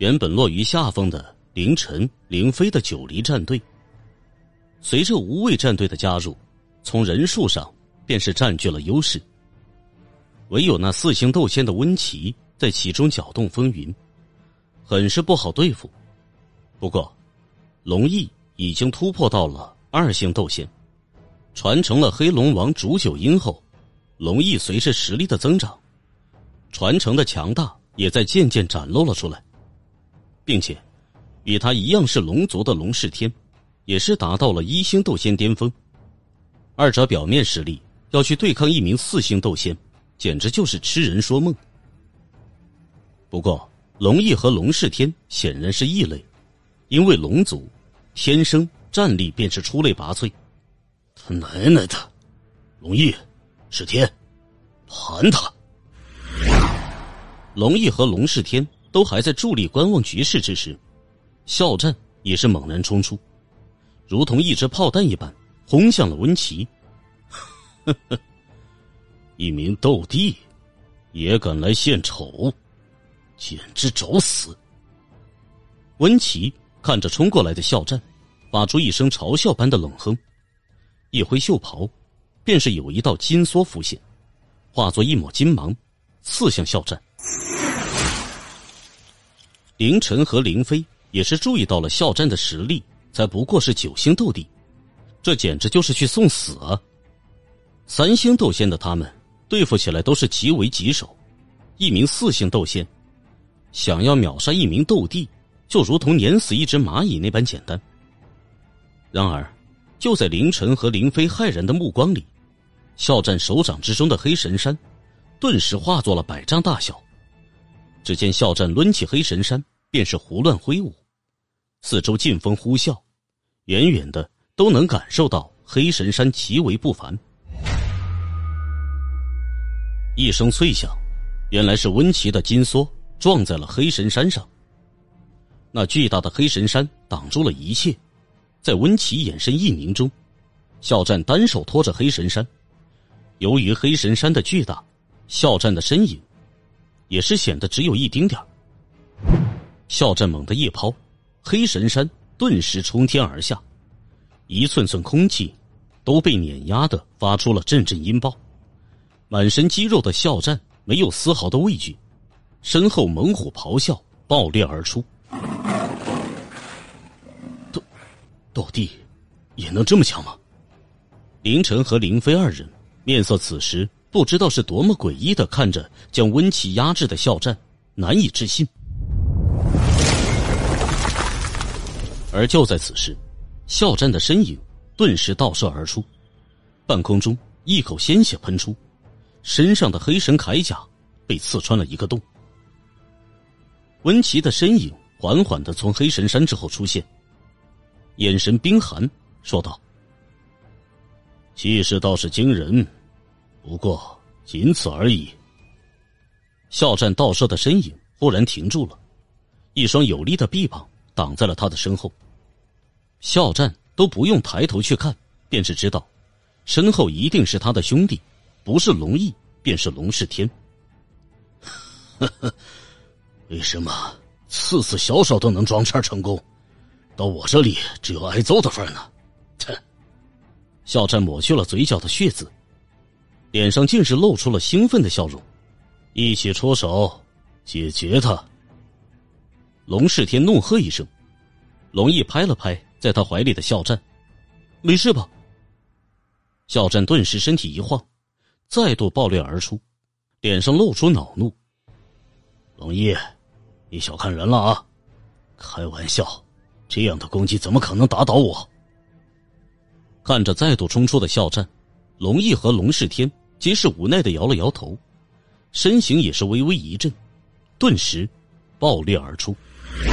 原本落于下风的凌晨、凌飞的九黎战队，随着无畏战队的加入，从人数上便是占据了优势。唯有那4星斗仙的温琪在其中搅动风云，很是不好对付。不过龙翼已经突破到了2星斗仙，传承了黑龙王煮酒鹰后，龙翼随着实力的增长，传承的强大也在渐渐展露了出来，并且与他一样是龙族的龙世天也是达到了1星斗仙巅峰。二者表面实力要去对抗一名4星斗仙，简直就是痴人说梦。不过龙翼和龙世天显然是异类，因为龙族天生战力便是出类拔萃。 他奶奶的，龙翼、世天，盘他！ 龙翼和龙世天都还在伫立观望局势之时，笑战也是猛然冲出，如同一支炮弹一般轰向了温琪。 一名斗帝也敢来献丑，简直找死！ 温琪看着冲过来的笑战，发出一声嘲笑般的冷哼，一挥袖袍，便是有一道金梭浮现，化作一抹金芒，刺向笑战。凌晨和凌飞也是注意到了笑战的实力才不过是9星斗帝，这简直就是去送死啊！3星斗仙的他们对付起来都是极为棘手，一名4星斗仙想要秒杀一名斗帝，就如同碾死一只蚂蚁那般简单。然而就在凌晨和凌飞骇然的目光里，笑战手掌之中的黑神山顿时化作了100丈大小。只见笑战抡起黑神山便是胡乱挥舞，四周劲风呼啸，远远的都能感受到黑神山极为不凡。一声脆响，原来是温琪的金梭撞在了黑神山上。那巨大的黑神山挡住了一切，在温琪眼神一凝中，笑战单手托着黑神山。由于黑神山的巨大，笑战的身影也是显得只有一丁点儿。笑战猛地一抛，黑神山顿时冲天而下，一寸寸空气都被碾压的发出了阵阵音爆。满身肌肉的笑战没有丝毫的畏惧，身后猛虎咆哮，爆裂而出。 斗帝也能这么强吗？ 凌晨和凌飞2人面色此时不知道是多么诡异的看着将温琪压制的笑战，难以置信。而就在此时，笑战的身影顿时倒射而出，半空中一口鲜血喷出，身上的黑神铠甲被刺穿了一个洞。温琪的身影缓缓地从黑神山之后出现，眼神冰寒，说道： 气势倒是惊人，不过仅此而已。 笑战倒射的身影忽然停住了，一双有力的臂膀挡在了他的身后。笑战都不用抬头去看，便是知道身后一定是他的兄弟，不是龙翼便是龙世天。 为什么次次小手都能装叉成功，到我这里只有挨揍的份呢？ 笑战抹去了嘴角的血渍，脸上竟是露出了兴奋的笑容。 一起出手解决他！ 龙世天怒喝一声，龙翼拍了拍在他怀里的笑战：没事吧？笑战顿时身体一晃，再度爆裂而出，脸上露出恼怒： 龙翼，你小看人了啊！开玩笑，这样的攻击怎么可能打倒我？ 看着再度冲出的笑战，龙翼和龙世天皆是无奈的摇了摇头，身形也是微微一震，顿时爆裂而出。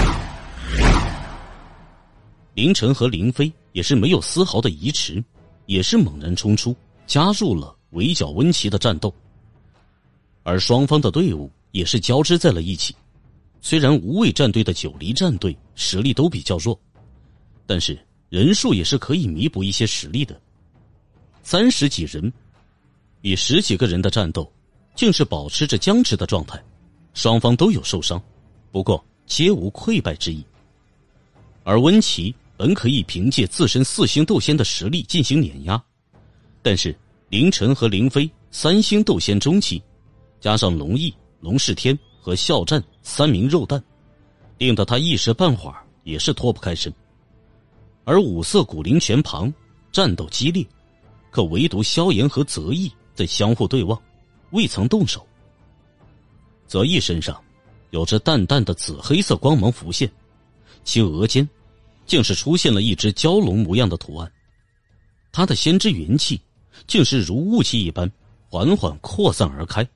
凌晨和凌飞也是没有丝毫的疑迟，也是猛然冲出，加入了围剿温琪的战斗。而双方的队伍也是交织在了一起。虽然无畏战队的九黎战队实力都比较弱，但是人数也是可以弥补一些实力的。30几人与10几个人的战斗，竟是保持着僵持的状态，双方都有受伤。不过皆无溃败之意。而温琪本可以凭借自身4星斗仙的实力进行碾压，但是凌晨和凌飞3星斗仙中期，加上龙翼、龙世天和笑战3名肉弹，令得他一时半会儿也是脱不开身。而五色古灵泉旁战斗激烈，可唯独萧炎和泽毅在相互对望，未曾动手。泽毅身上有着淡淡的紫黑色光芒浮现，其额间竟是出现了一只蛟龙模样的图案，他的仙之元气竟是如雾气一般缓缓扩散而开。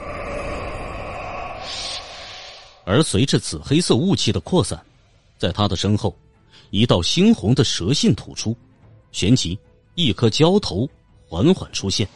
而随着紫黑色雾气的扩散，在他的身后一道猩红的蛇信吐出，旋即一颗蛟头缓缓出现。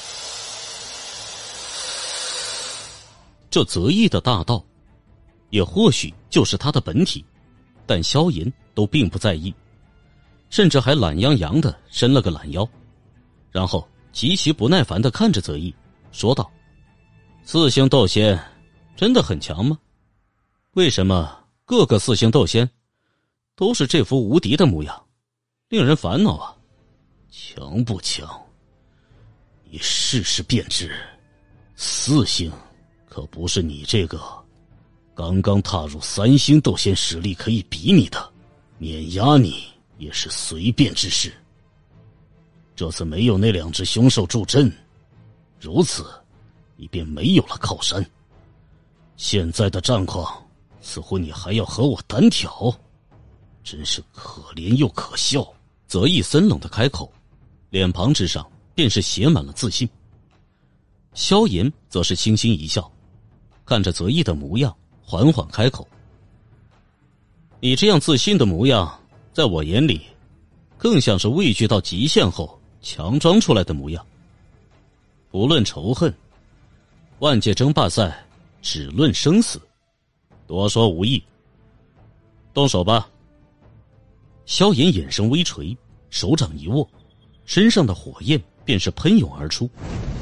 这泽毅的大道也或许就是他的本体，但萧炎都并不在意，甚至还懒洋洋地伸了个懒腰，然后极其不耐烦地看着泽毅说道：“4星斗仙真的很强吗？为什么各个4星斗仙都是这副无敌的模样，令人烦恼啊。”“ 强不强？你试试便知。4星可不是你这个刚刚踏入3星斗仙实力可以比拟的，碾压你也是随便之事。这次没有那2只凶兽助阵，如此你便没有了靠山。现在的战况似乎你还要和我单挑，真是可怜又可笑。” 泽毅森冷的开口，脸庞之上便是写满了自信。萧炎则是轻轻一笑，看着泽毅的模样缓缓开口：“你这样自信的模样，在我眼里更像是畏惧到极限后强装出来的模样。不论仇恨，万界争霸赛只论生死，多说无益。动手吧。”萧炎眼神微垂，手掌一握，身上的火焰便是喷涌而出，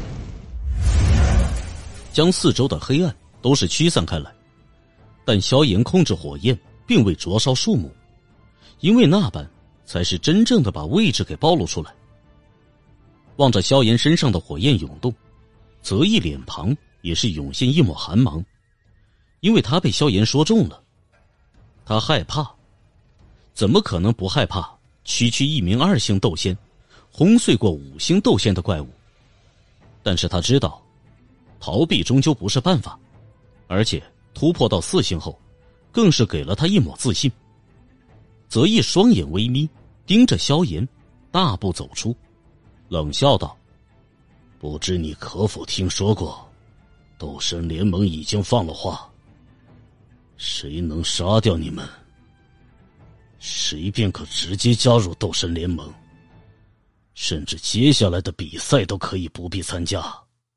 将四周的黑暗都是驱散开来。但萧炎控制火焰并未灼烧树木，因为那般才是真正的把位置给暴露出来。望着萧炎身上的火焰涌动，泽毅脸庞也是涌现一抹寒芒，因为他被萧炎说中了。他害怕，怎么可能不害怕区区一名2星斗仙轰碎过5星斗仙的怪物？但是他知道逃避终究不是办法，而且突破到4星后更是给了他一抹自信。泽毅双眼微眯，盯着萧炎大步走出，冷笑道：“ 不知你可否听说过，斗神联盟已经放了话，谁能杀掉你们，谁便可直接加入斗神联盟，甚至接下来的比赛都可以不必参加。”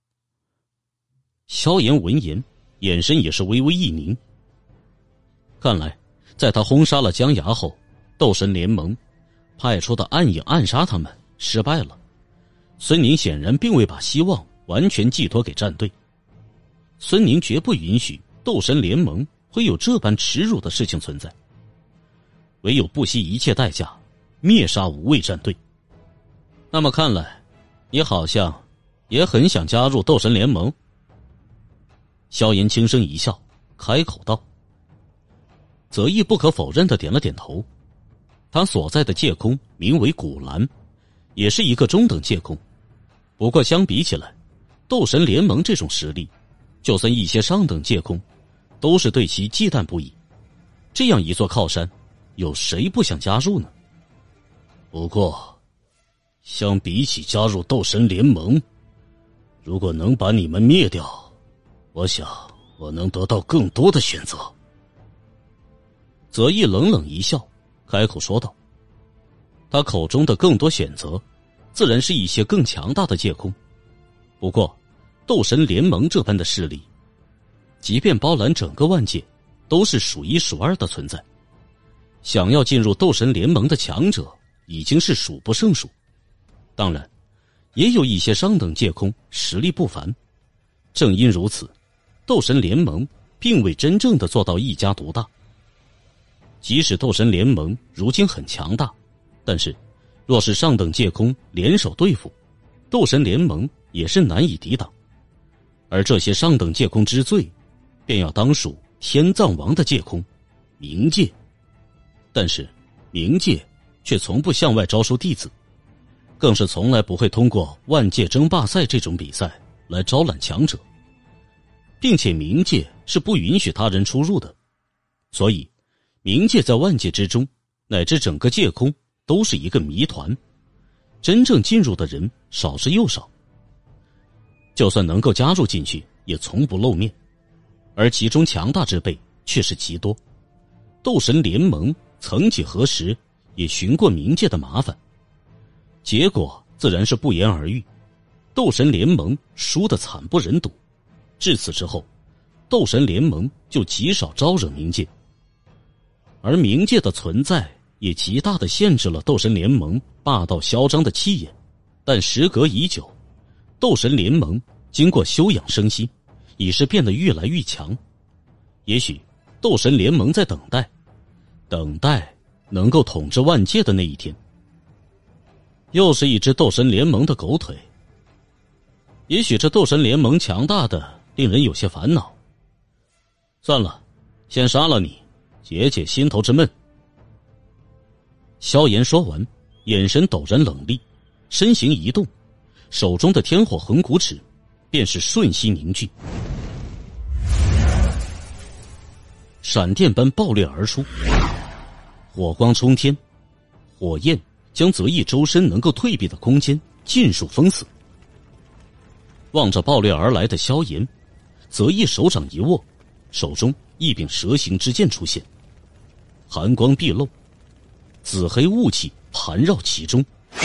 萧炎闻言，眼神也是微微一凝。看来在他轰杀了江崖后，斗神联盟派出的暗影暗杀他们失败了。孙宁显然并未把希望完全寄托给战队，孙宁绝不允许斗神联盟会有这般耻辱的事情存在，唯有不惜一切代价灭杀无畏战队。那么看来你好像也很想加入斗神联盟。萧炎轻声一笑，开口道。泽毅不可否认地点了点头，他所在的界空名为古蓝，也是一个中等界空。不过相比起来，斗神联盟这种实力，就算一些上等界空都是对其忌惮不已。这样一座靠山，有谁不想加入呢？ 不过相比起加入斗神联盟，如果能把你们灭掉，我想我能得到更多的选择。 泽毅冷冷一笑，开口说道。他口中的更多选择，自然是一些更强大的界空。不过斗神联盟这般的势力，即便包揽整个万界，都是数一数二的存在。想要进入斗神联盟的强者已经是数不胜数。当然也有一些上等界空实力不凡，正因如此，斗神联盟并未真正的做到一家独大。 即使斗神联盟如今很强大，但是若是上等界空联手对付，斗神联盟也是难以抵挡。而这些上等界空之最，便要当属天葬王的界空冥界。但是冥界却从不向外招收弟子，更是从来不会通过万界争霸赛这种比赛来招揽强者，并且冥界是不允许他人出入的。所以冥界在万界之中乃至整个界空都是一个谜团，真正进入的人少之又少，就算能够加入进去也从不露面，而其中强大之辈却是极多。斗神联盟曾几何时也寻过冥界的麻烦，结果自然是不言而喻，斗神联盟输得惨不忍睹。至此之后，斗神联盟就极少招惹冥界，而冥界的存在也极大地限制了斗神联盟霸道嚣张的气焰。但时隔已久，斗神联盟经过休养生息，已是变得越来越强。也许斗神联盟在等待能够统治万界的那一天。又是一支斗神联盟的狗腿。也许这斗神联盟强大的令人有些烦恼。算了，先杀了你，解解心头之闷。萧炎说完，眼神陡然冷厉，身形一动，手中的天火横骨尺便是瞬息凝聚，闪电般爆裂而出，火光冲天，火焰将泽毅周身能够退避的空间尽数封死。望着爆裂而来的萧炎，泽毅手掌一握，手中一柄蛇形之剑出现，寒光毕露，紫黑雾气盘绕其中。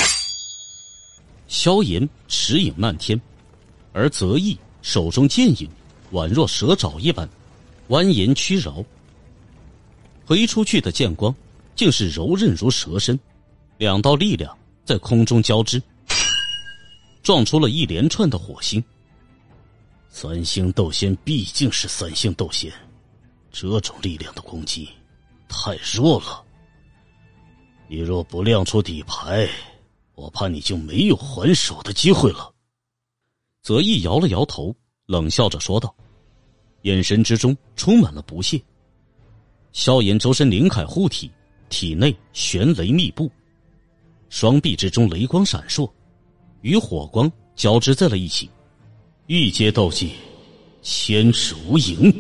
萧炎齿影漫天，而泽毅手中剑影宛若蛇爪一般蜿蜒曲绕，挥出去的剑光竟是柔韧如蛇身，两道力量在空中交织，撞出了一连串的火星。三星斗仙毕竟是三星斗仙，这种力量的攻击太弱了，你若不亮出底牌，我怕你就没有还手的机会了。泽毅摇了摇头，冷笑着说道，眼神之中充满了不屑。萧炎周身灵铠护体，体内玄雷密布，双臂之中雷光闪烁，与火光交织在了一起。欲接斗技，千尺无影。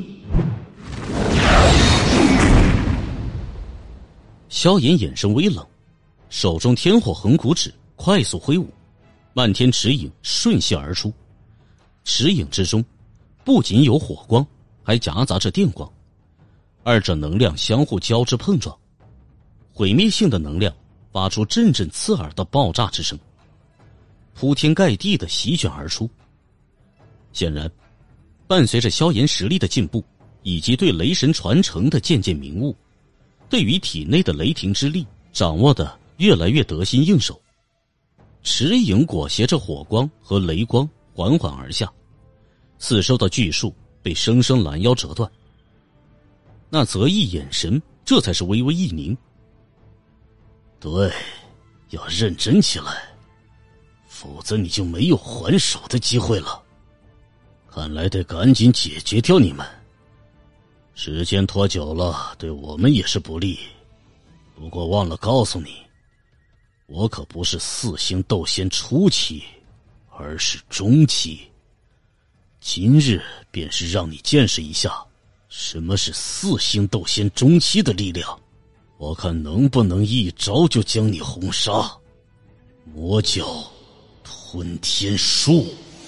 萧炎眼神微冷，手中天火横骨指快速挥舞，漫天尺影瞬息而出。尺影之中不仅有火光，还夹杂着电光，二者能量相互交织碰撞，毁灭性的能量发出阵阵刺耳的爆炸之声，铺天盖地的席卷而出。显然，伴随着萧炎实力的进步，以及对雷神传承的渐渐明悟，对于体内的雷霆之力掌握的越来越得心应手。尺影裹挟着火光和雷光缓缓而下，四周的巨树被生生拦腰折断。那泽毅眼神这才是微微一凝，对，要认真起来，否则你就没有还手的机会了。看来得赶紧解决掉你们，时间拖久了对我们也是不利。不过忘了告诉你，我可不是四星斗仙初期，而是中期。今日便是让你见识一下什么是四星斗仙中期的力量，我看能不能一招就将你轰杀。魔教吞天术。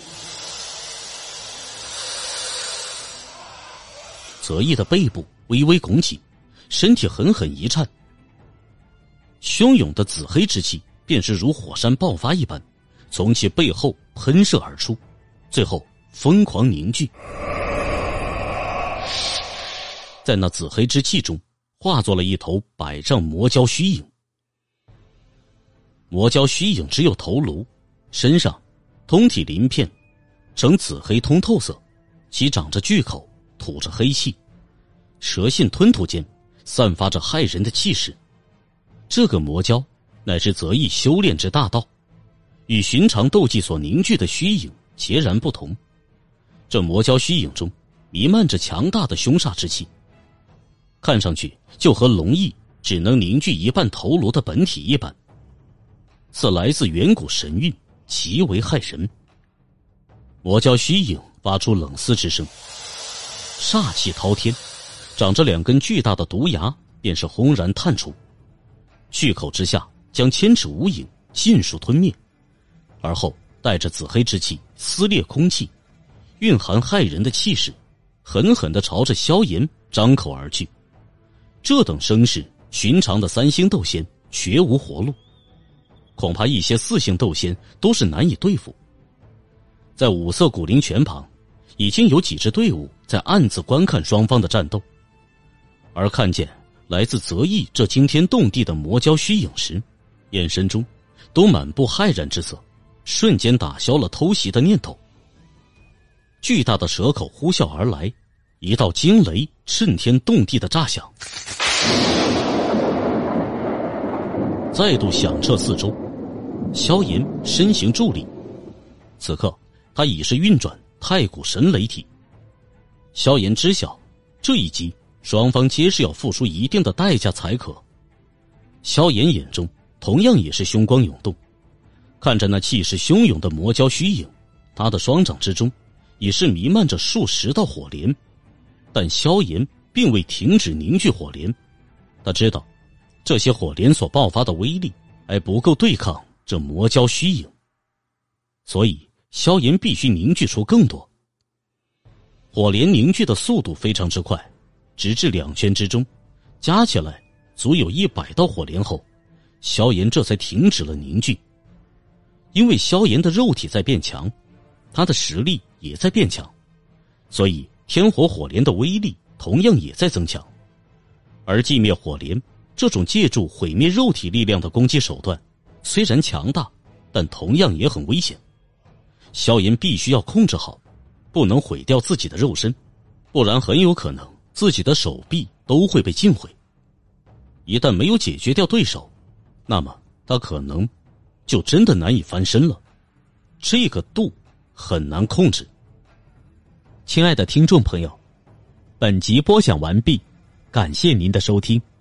泽毅的背部微微拱起，身体狠狠一颤，汹涌的紫黑之气便是如火山爆发一般从其背后喷射而出，最后疯狂凝聚，在那紫黑之气中化作了一头100丈魔蛟虚影。魔蛟虚影只有头颅，身上通体鳞片呈紫黑通透色，其长着巨口，吐着黑气，蛇信吞吐间散发着骇人的气势。这个魔蛟乃是择意修炼之大道，与寻常斗技所凝聚的虚影截然不同。这魔蛟虚影中弥漫着强大的凶煞之气，看上去就和龙翼只能凝聚一半头颅的本体一般，似来自远古神韵，极为骇人。魔蛟虚影发出冷嘶之声，煞气滔天，长着2根巨大的毒牙便是轰然探出，巨口之下将千尺无影尽数吞灭，而后带着紫黑之气撕裂空气，蕴含骇人的气势，狠狠地朝着萧炎张口而去。这等声势，寻常的3星斗仙绝无活路，恐怕一些4星斗仙都是难以对付。在5色古灵泉旁，已经有几支队伍在暗自观看双方的战斗，而看见来自泽义这惊天动地的魔蛟虚影时，眼神中都满布骇然之色，瞬间打消了偷袭的念头。巨大的蛇口呼啸而来，一道惊雷震天动地的炸响，再度响彻四周。萧炎身形伫立，此刻他已是运转太古神雷体。萧炎知晓，这一击双方皆是要付出一定的代价才可。萧炎眼中同样也是凶光涌动，看着那气势汹涌的魔蛟虚影，他的双掌之中也是弥漫着数十道火莲。但萧炎并未停止凝聚火莲，他知道这些火莲所爆发的威力还不够对抗这魔蛟虚影，所以萧炎必须凝聚出更多。火莲凝聚的速度非常之快，直至2圈之中加起来足有100道火莲后，萧炎这才停止了凝聚。因为萧炎的肉体在变强，他的实力也在变强，所以天火火莲的威力同样也在增强。而寂灭火莲这种借助毁灭肉体力量的攻击手段虽然强大，但同样也很危险。萧炎必须要控制好，不能毁掉自己的肉身，不然很有可能自己的手臂都会被尽毁。一旦没有解决掉对手，那么他可能就真的难以翻身了。这个度很难控制。亲爱的听众朋友，本集播讲完毕，感谢您的收听。